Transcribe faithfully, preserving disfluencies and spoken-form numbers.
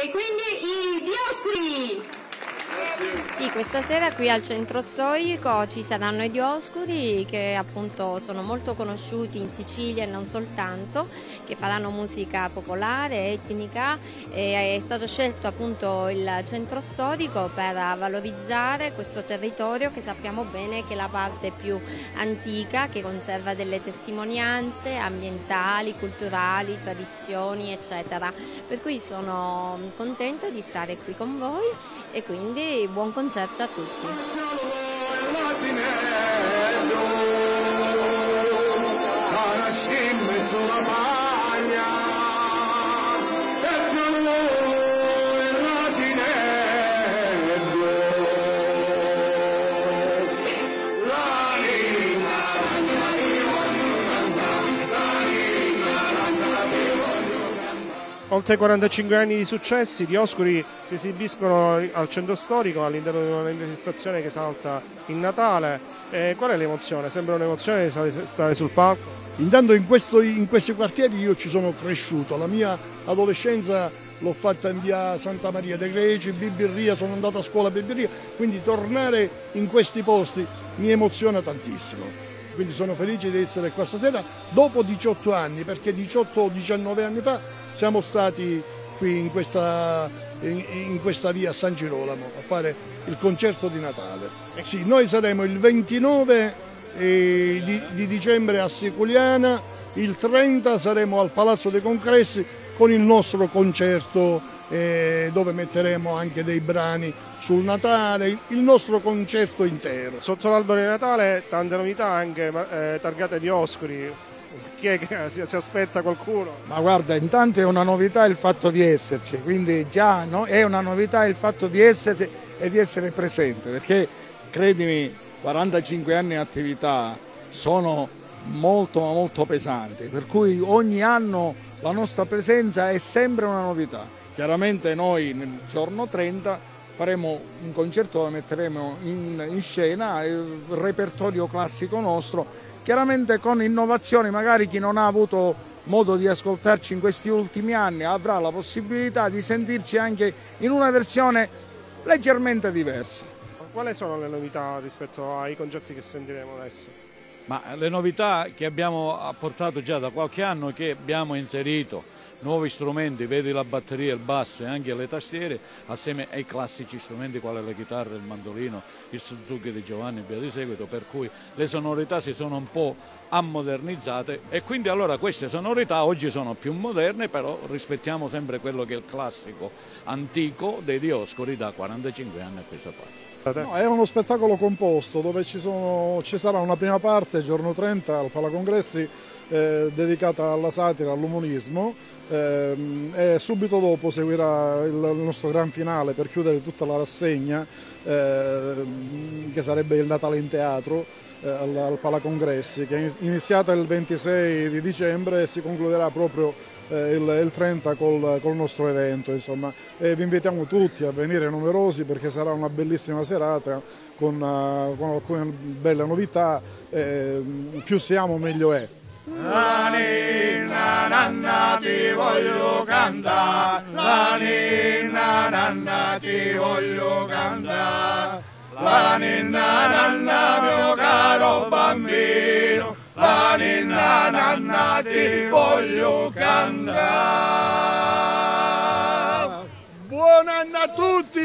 e quindi i Dioscuri. Sì, questa sera qui al centro storico ci saranno i Dioscuri che appunto sono molto conosciuti in Sicilia e non soltanto, che faranno musica popolare, etnica, e è stato scelto appunto il centro storico per valorizzare questo territorio che sappiamo bene che è la parte più antica, che conserva delle testimonianze ambientali, culturali, tradizioni eccetera. Per cui sono contenta di stare qui con voi e quindi buon concerto a tutti. Oltre ai quarantacinque anni di successi, i Dioscuri si esibiscono al centro storico all'interno di una manifestazione che salta in Natale. Eh, qual è l'emozione? Sembra un'emozione stare sul palco? Intanto in, questo, in questi quartieri io ci sono cresciuto, la mia adolescenza l'ho fatta in via Santa Maria dei Greci, Bibirria, sono andato a scuola a Bibirria, quindi tornare in questi posti mi emoziona tantissimo. Quindi sono felice di essere qua stasera dopo diciotto anni, perché diciotto o diciannove anni fa siamo stati qui in questa, in, in questa via San Girolamo a fare il concerto di Natale. Sì, noi saremo il ventinove eh, di, di dicembre a Siculiana, il trenta saremo al Palazzo dei Congressi con il nostro concerto eh, dove metteremo anche dei brani sul Natale, il nostro concerto intero. Sotto l'albero di Natale tante novità anche eh, targate Dioscuri. Chi è che si, si aspetta qualcuno? Ma guarda, intanto è una novità il fatto di esserci, quindi già no, è una novità il fatto di esserci e di essere presente, perché credimi, quarantacinque anni di attività sono molto molto pesanti, per cui ogni anno la nostra presenza è sempre una novità. Chiaramente noi nel giorno trenta faremo un concerto dove metteremo in, in scena il repertorio classico nostro, chiaramente con innovazioni. Magari chi non ha avuto modo di ascoltarci in questi ultimi anni avrà la possibilità di sentirci anche in una versione leggermente diversa. Quali sono le novità rispetto ai concerti che sentiremo adesso? Ma le novità che abbiamo apportato già da qualche anno è che abbiamo inserito nuovi strumenti, vedi la batteria, il basso e anche le tastiere, assieme ai classici strumenti quali la chitarra, il mandolino, il Suzuki di Giovanni e via di seguito, per cui le sonorità si sono un po' ammodernizzate e quindi allora queste sonorità oggi sono più moderne, però rispettiamo sempre quello che è il classico antico dei Dioscuri da quarantacinque anni a questa parte. No, è uno spettacolo composto dove ci, sono, ci sarà una prima parte, giorno trenta, al Palacongressi, eh, dedicata alla satira, all'umorismo, eh, e subito dopo seguirà il, il nostro gran finale per chiudere tutta la rassegna, eh, che sarebbe il Natale in teatro, eh, al, al Palacongressi, che è iniziata il ventisei di dicembre e si concluderà proprio Eh, il, il trenta col, col nostro evento, insomma. E vi invitiamo tutti a venire numerosi perché sarà una bellissima serata con, uh, con alcune belle novità, eh, più siamo meglio è. La ninna nanna ti voglio cantare, la ninna nanna ti voglio cantare, la ninna nanna mio caro bambino, la ninna nanna ti voglio cantare. Buon anno a tutti!